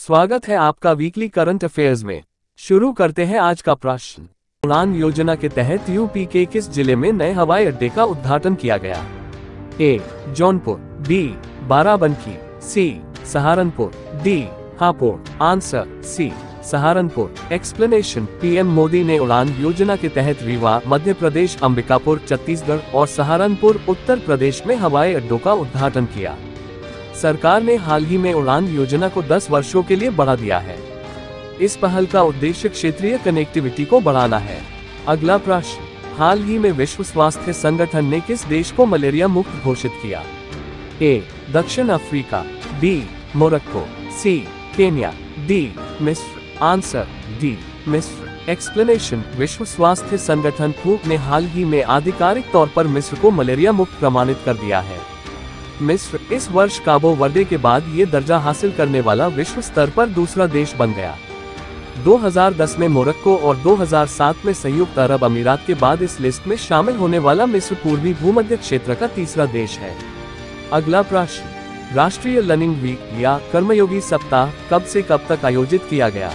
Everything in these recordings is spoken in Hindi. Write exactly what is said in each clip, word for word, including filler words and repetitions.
स्वागत है आपका वीकली करंट अफेयर्स में। शुरू करते हैं आज का प्रश्न। उड़ान योजना के तहत यूपी के किस जिले में नए हवाई अड्डे का उद्घाटन किया गया? A. Jaunpur, B. Barabanki, C. Saharanpur, D. Hapur. Answer C. Saharanpur. Explanation. PM Modi ने उड़ान योजना के तहत रीवा मध्य प्रदेश, अंबिकापुर छत्तीसगढ़ और सहारनपुर उत्तर प्रदेश में हवाई अड्डों का उद्घाटन किया। सरकार ने हाल ही में उड़ान योजना को दस वर्षों के लिए बढ़ा दिया है। इस पहल का उद्देश्य क्षेत्रीय कनेक्टिविटी को बढ़ाना है। अगला प्रश्न। हाल ही में विश्व स्वास्थ्य संगठन ने किस देश को मलेरिया मुक्त घोषित किया? ए. दक्षिण Africa, B. Morocco, C. Kenya, D. मिस्र। Answer D. मिस्र। एक्सप्लेनेशन। विश्व स्वास्थ्य संगठन डब्ल्यू एच ओ ने हाल ही में आधिकारिक तौर पर मिस्र को मलेरिया मुक्त प्रमाणित कर दिया है। मिस्र इस वर्ष काबो वर्दे के बाद ये दर्जा हासिल करने वाला विश्व स्तर पर दूसरा देश बन गया। दो हज़ार दस में मोरक्को और दो हज़ार सात में संयुक्त अरब अमीरात के बाद इस लिस्ट में शामिल होने वाला मिस्र पूर्वी भूमध्य क्षेत्र का तीसरा देश है। अगला प्रश्न। राष्ट्रीय लर्निंग वीक या कर्मयोगी सप्ताह कब से कब तक आयोजित किया गया?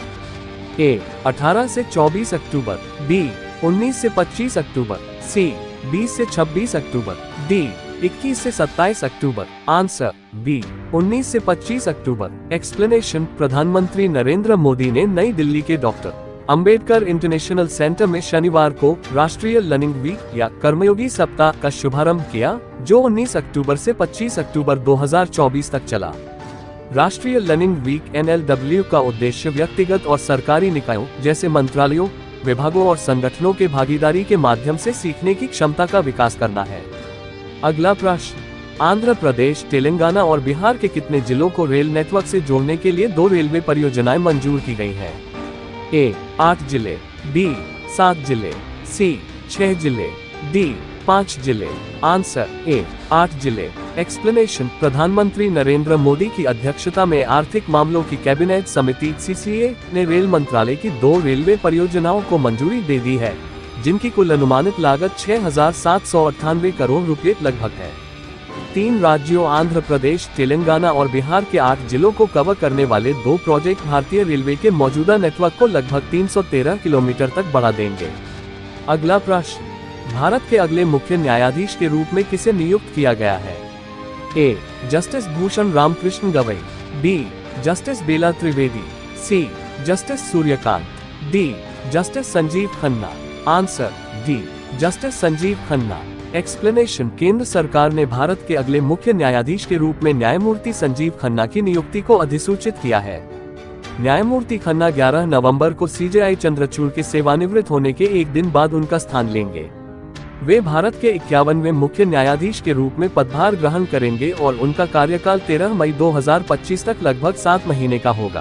ए. अठारह से चौबीस अक्टूबर, बी. उन्नीस से पच्चीस अक्टूबर, सी. बीस से छब्बीस अक्टूबर, डी. इक्कीस से सत्ताईस अक्टूबर। Answer B. उन्नीस से पच्चीस अक्टूबर। एक्सप्लेनेशन। प्रधानमंत्री नरेंद्र मोदी ने नई दिल्ली के डॉक्टर अंबेडकर इंटरनेशनल सेंटर में शनिवार को राष्ट्रीय लर्निंग वीक या कर्मयोगी सप्ताह का शुभारंभ किया, जो उन्नीस अक्टूबर से पच्चीस अक्टूबर दो हज़ार चौबीस तक चला। राष्ट्रीय learning week N L W का उद्देश्य व्यक्तिगत और सरकारी निकायों जैसे मंत्रालयों, विभागों और संगठनों के भागीदारी के माध्यम से सीखने की क्षमता का विकास करना है। अगला प्रश्न। आंध्र प्रदेश, तेलंगाना और बिहार के कितने जिलों को रेल नेटवर्क से जोड़ने के लिए दो रेलवे परियोजनाएं मंजूर की गई हैं? ए. आठ जिले, बी. सात जिले, सी. छह जिले, डी. पाँच जिले। Answer A. आठ जिले। एक्सप्लेनेशन। प्रधानमंत्री नरेंद्र मोदी की अध्यक्षता में आर्थिक मामलों की कैबिनेट समिति सी सी ए ने रेल मंत्रालय की दो रेलवे परियोजनाओं को मंजूरी दे दी है, जिनकी कुल अनुमानित लागत छह हजार सात सौ अट्ठानवे करोड़ रुपए लगभग है। तीन राज्यों आंध्र प्रदेश, तेलंगाना और बिहार के आठ जिलों को कवर करने वाले दो प्रोजेक्ट भारतीय रेलवे के मौजूदा नेटवर्क को लगभग तीन सौ तेरह किलोमीटर तक बढ़ा देंगे। अगला प्रश्न। भारत के अगले मुख्य न्यायाधीश के रूप में किसे नियुक्त किया गया है? A. Justice Bhushan Ramkrishna Gavai, B. Justice Bela Trivedi, C. Justice Suryakant, D. Justice Sanjiv Khanna. Answer D. Justice Sanjiv Khanna. Explanation. केंद्र सरकार ने भारत के अगले मुख्य न्यायाधीश के रूप में न्यायमूर्ति संजीव खन्ना की नियुक्ति को अधिसूचित किया है। न्यायमूर्ति खन्ना ग्यारह नवंबर को सी जे आई चंद्रचूड़ के सेवानिवृत्त होने के एक दिन बाद उनका स्थान लेंगे। वे भारत के इक्यावनवें मुख्य न्यायाधीश के रूप में पदभार ग्रहण करेंगे और उनका कार्यकाल तेरह मई दो हज़ार पच्चीस तक लगभग सात महीने का होगा।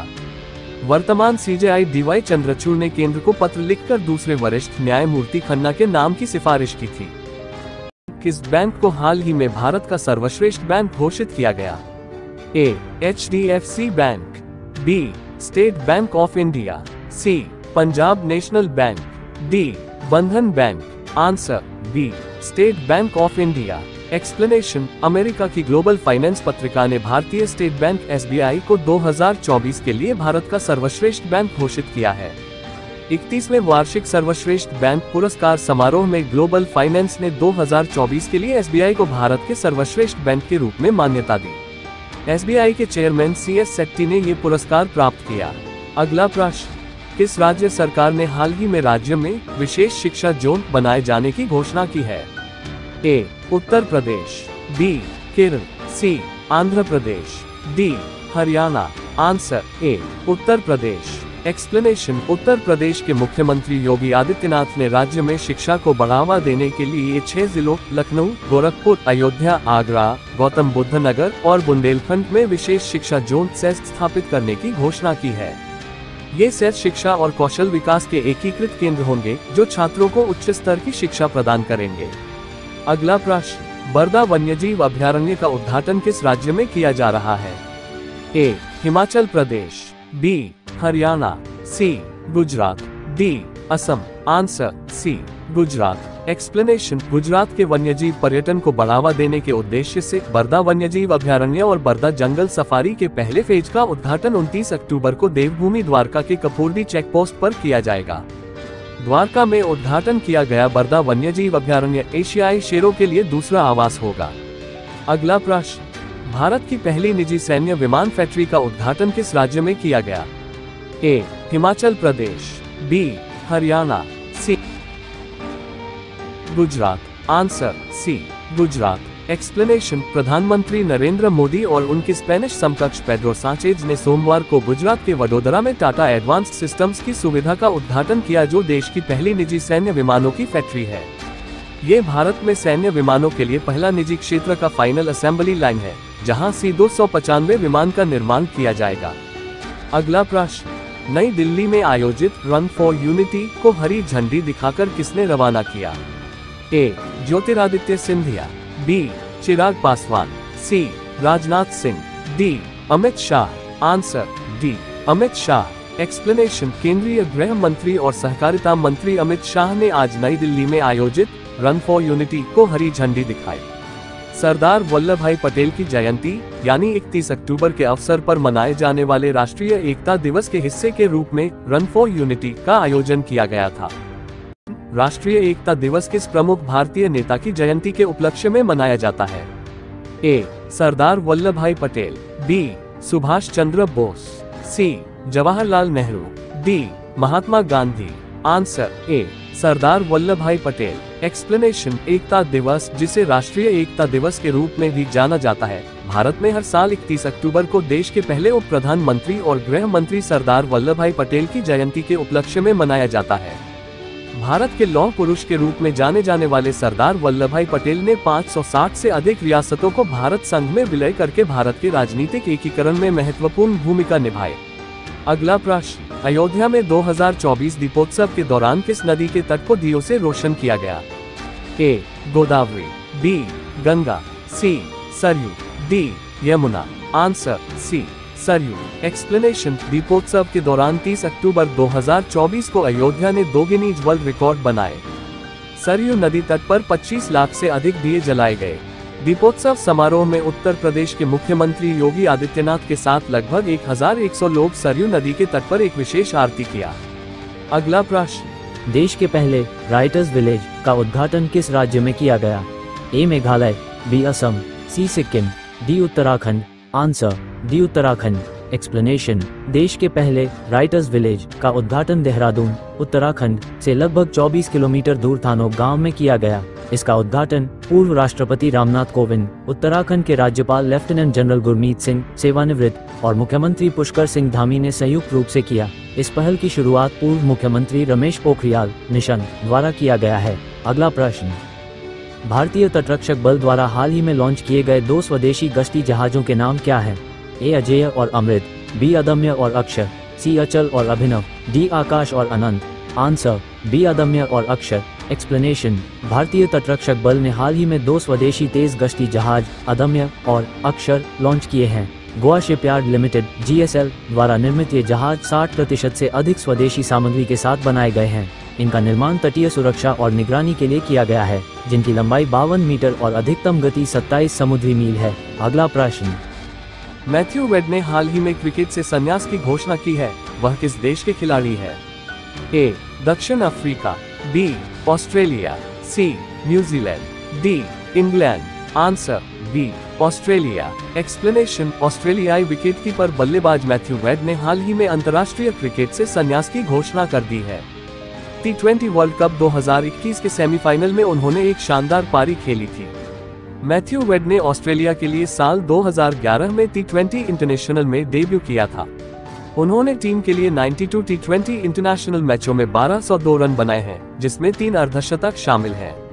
वर्तमान C J I D Y Chandrachud ने केंद्र को पत्र लिखकर दूसरे वरिष्ठ न्यायमूर्ति खन्ना के नाम की सिफारिश की थी। किस बैंक को हाल ही में भारत का सर्वश्रेष्ठ बैंक घोषित किया गया? A. H D F C Bank, B. State Bank of India, C. Punjab National Bank, D. Bandhan Bank. Answer B. State Bank of India. Explanation. America की ग्लोबल फाइनेंस पत्रिका ने भारतीय State Bank S B I को दो हज़ार चौबीस के लिए भारत का सर्वश्रेष्ठ बैंक घोषित किया है। इकतीसवें वार्षिक सर्वश्रेष्ठ बैंक पुरस्कार समारोह में ग्लोबल फाइनेंस ने दो हज़ार चौबीस के लिए एस बी आई को भारत के सर्वश्रेष्ठ बैंक के रूप में मान्यता दी। एस बी आई के चेयरमैन सी एस सेट्टी ने ये पुरस्कार प्राप्त किया। अगला प्रश्न। किस राज्य सरकार ने हाल ही में राज्य में विशेष शिक्षा जोन बनाए जाने की घोषणा की है? A. Uttar Pradesh, B. Kerala, C. Andhra Pradesh, D. Haryana. Answer A. Uttar Pradesh. Explanation. Uttar Pradesh के मुख्यमंत्री योगी आदित्यनाथ ने राज्य में शिक्षा को बढ़ावा देने के लिए छह जिलों लखनऊ, गोरखपुर, अयोध्या, आगरा, गौतम बुद्ध नगर और बुंदेलखंड में विशेष शिक्षा जोन सेस स्थापित करने की घोषणा की है। ये सेस शिक्षा और कौशल विकास के एकीकृत केंद्र होंगे, जो छात्रों को उच्च स्तर की शिक्षा प्रदान करेंगे। अगला प्रश्न। बरदा वन्यजीव अभयारण्य का उद्घाटन किस राज्य में किया जा रहा है? A. Himachal Pradesh, B. Haryana, C. Gujarat, D. Assam. Answer C. Gujarat explanation. Gujarat के वन्यजीव पर्यटन को बढ़ावा देने के उद्देश्य से बरदा वन्यजीव अभयारण्य और बरदा जंगल सफारी के पहले फेज का उद्घाटन उनतीस अक्टूबर को देवभूमि द्वारका के कपूरदी चेक पोस्ट पर किया जाएगा। द्वारका में उद्घाटन किया गया बरदा वन्यजीव अभयारण्य एशियाई शेरों के लिए दूसरा आवास होगा। अगला प्रश्न, भारत की पहली निजी सैन्य विमान फैक्ट्री का उद्घाटन किस राज्य में किया गया? A. Himachal Pradesh, B. Haryana, C. Gujarat. Answer C. Gujarat. Explanation. प्रधानमंत्री नरेंद्र मोदी और उनके स्पेनिश समकक्ष पेड्रो सांचेज ने सोमवार को गुजरात के वडोदरा में टाटा एडवांस्ड सिस्टम्स की सुविधा का उद्घाटन किया, जो देश की पहली निजी सैन्य विमानों की फैक्ट्री है। ये भारत में सैन्य विमानों के लिए पहला निजी क्षेत्र का फाइनल असेंबली लाइन है, जहां सी दो सौ पचानवे विमान का निर्माण किया जाएगा। अगला प्रश्न, नई दिल्ली में आयोजित रन फॉर यूनिटी को हरी झंडी दिखाकर किसने रवाना किया? A. Jyotiraditya Scindia, B. Chirag Paswan, C. Rajnath Singh, D. Amit Shah. Answer D. Amit Shah. Explanation. केंद्रीय गृह मंत्री और सहकारिता मंत्री अमित शाह ने आज नई दिल्ली में आयोजित रन फॉर यूनिटी को हरी झंडी दिखाई। सरदार वल्लभ भाई पटेल की जयंती यानी इकतीस अक्टूबर के अवसर पर मनाए जाने वाले राष्ट्रीय एकता दिवस के हिस्से के रूप में रन फॉर यूनिटी का आयोजन किया गया था। राष्ट्रीय एकता दिवस किस प्रमुख भारतीय नेता की जयंती के उपलक्ष्य में मनाया जाता है? ए. Sardar Vallabhbhai Patel, B. Subhash Chandra Bose, C. Jawaharlal Nehru, D. Mahatma Gandhi. Answer A. Sardar Vallabhbhai Patel. Explanation. एकता दिवस, जिसे राष्ट्रीय एकता दिवस के रूप में भी जाना जाता है, भारत में हर साल इकतीस अक्टूबर को देश के पहले उप प्रधानमंत्री और गृह मंत्री सरदार वल्लभ भाई पटेल की जयंती के उपलक्ष्य में मनाया जाता है। भारत के लौह पुरुष के रूप में जाने जाने वाले सरदार वल्लभ भाई पटेल ने पाँच सौ साठ से अधिक रियासतों को भारत संघ में विलय करके भारत के राजनीतिक एकीकरण में महत्वपूर्ण भूमिका निभाई। अगला प्रश्न, अयोध्या में दो हज़ार चौबीस दीपोत्सव के दौरान किस नदी के तट को दियों से रोशन किया गया? A. Godavari, B. Ganga, C. Saryu, D. Yamuna. Answer C. Saryu. Explanation. Deepotsav के दौरान तीस अक्टूबर दो हज़ार चौबीस को अयोध्या ने दो गिनीज वर्ल्ड रिकॉर्ड बनाए। सरयू नदी तट पर पच्चीस लाख से अधिक दिए जलाए गए। दीपोत्सव समारोह में उत्तर प्रदेश के मुख्यमंत्री योगी आदित्यनाथ के साथ लगभग एक हज़ार एक सौ लोग सरयू नदी के तट पर एक विशेष आरती किया। अगला प्रश्न, देश के पहले राइटर्स विलेज का उद्घाटन किस राज्य में किया गया? A. Meghalaya, B. Assam, C. Sikkim, D. Uttarakhand. Answer D. Uttarakhand. Explanation. देश के पहले राइटर्स विलेज का उद्घाटन देहरादून, उत्तराखंड से लगभग चौबीस किलोमीटर दूर थानोक गांव में किया गया। इसका उद्घाटन पूर्व राष्ट्रपति रामनाथ कोविंद, उत्तराखंड के राज्यपाल लेफ्टिनेंट जनरल गुरमीत सिंह सेवानिवृत्त और मुख्यमंत्री पुष्कर सिंह धामी ने संयुक्त रूप से किया। इस पहल की शुरुआत पूर्व मुख्यमंत्री रमेश पोखरियाल निशंक द्वारा किया गया है। अगला प्रश्न, भारतीय तटरक्षक बल द्वारा हाल ही में लॉन्च किए गए दो स्वदेशी गश्ती जहाजों के नाम क्या हैं? ए. अजेय और अमृत, बी. अदम्य और अक्षर, सी. अचल और अभिनव, डी. आकाश और अनंत। Answer B. अदम्य और अक्षर। एक्सप्लेनेशन। भारतीय तटरक्षक बल ने हाल ही में दो स्वदेशी तेज गश्ती जहाज अदम्य और अक्षर लॉन्च किए हैं। Goa shipyard limited G S L द्वारा निर्मित ये जहाज साठ प्रतिशत से अधिक स्वदेशी सामग्री के साथ बनाए गए हैं। इनका निर्माण तटीय सुरक्षा और निगरानी के लिए किया गया है, जिनकी लंबाई बावन मीटर और अधिकतम गति सत्ताईस समुद्री मील है। अगला प्रश्न, मैथ्यू वेड ने हाल ही में क्रिकेट से संन्यास की घोषणा की है, वह किस देश के खिलाड़ी है? ए. दक्षिण Africa, B. Australia, C. New Zealand, D. England. Answer B. Australia. Explanation. ऑस्ट्रेलियाई विकेटकीपर बल्लेबाज मैथ्यू वेड ने हाल ही में अंतर्राष्ट्रीय क्रिकेट से संन्यास की घोषणा कर दी है। टी ट्वेंटी वर्ल्ड कप दो हज़ार इक्कीस के सेमीफाइनल में उन्होंने एक शानदार पारी खेली थी। मैथ्यू वेड ने ऑस्ट्रेलिया के लिए साल दो हज़ार ग्यारह में टी ट्वेंटी इंटरनेशनल में डेब्यू किया था। उन्होंने टीम के लिए बानवे टी ट्वेंटी इंटरनेशनल मैचों में बारह सौ दो रन बनाए हैं, जिसमें तीन अर्धशतक शामिल हैं।